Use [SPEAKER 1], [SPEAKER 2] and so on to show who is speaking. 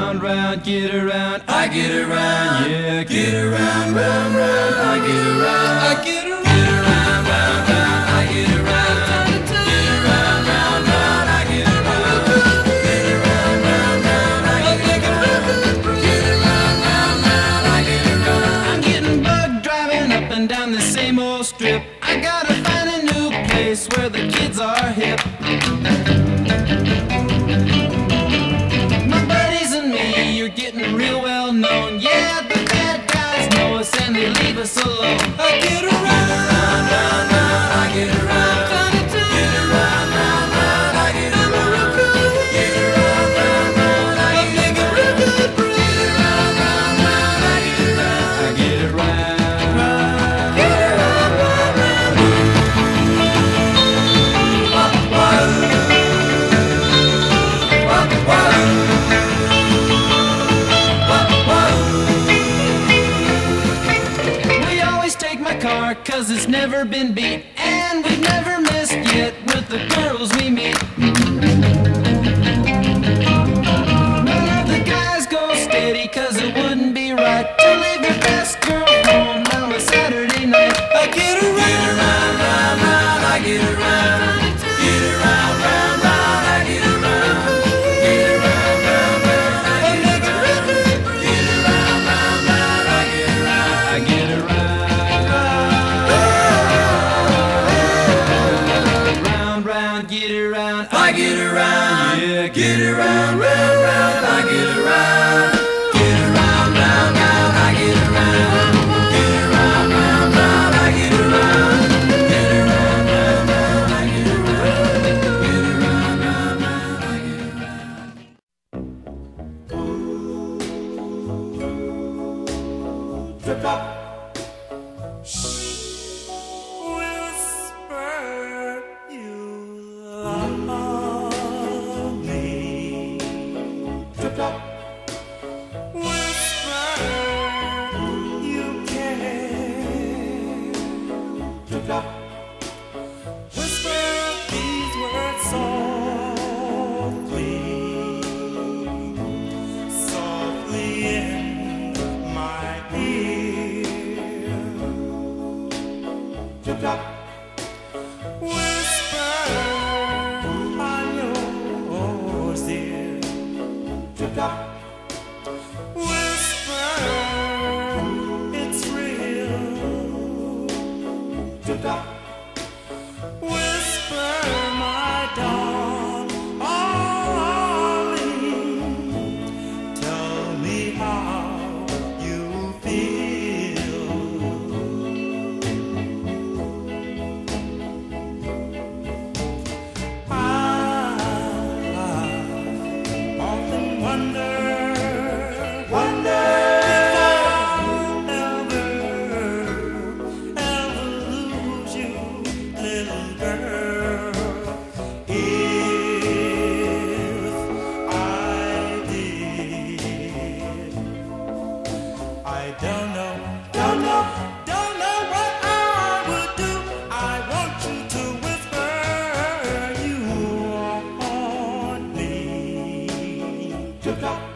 [SPEAKER 1] round, round, get around, I get around, yeah, get around, round, round, I get around, I get around, get around, round, round, I get around, get around, round, round, I get around, get around, round, round, I get around, get around, round, round, I get around. I'm getting bugged driving up and down the same old strip. I gotta find a new place where the kids are hip. Getting real well known, yeah, the bad guys know us and they leave us alone. I get around, round, round, round, I get around, get around, round, round, I get around, get around, round, round, I get around, get around, round, round, I get around, I get around, get around, round, round. Car, 'cause it's never been beat, and we've never missed yet with the girls we meet. None of the guys go steady, 'cause it wouldn't be right to leave your best girl home on a Saturday night. I get around, round, round, round, I get around, get around, round, round, I get around, get around, round, round, I get around, get around, round, round, I get around, I get around. Get around, I get around, yeah, get around, round, round, I get around, get around, round, round, I get around, get around, round, round, I get around, get around, round, round, I get around, get around, round, round, I get around. Trip up.
[SPEAKER 2] Whisper these words softly, softly in my ear. Whisper on yours ear. Whisper it's real. Whisper, my darling, tell me how you feel. I often wonder if I'll ever lose you, little girl. If I did, I don't know what I would do. I want you to whisper you want me.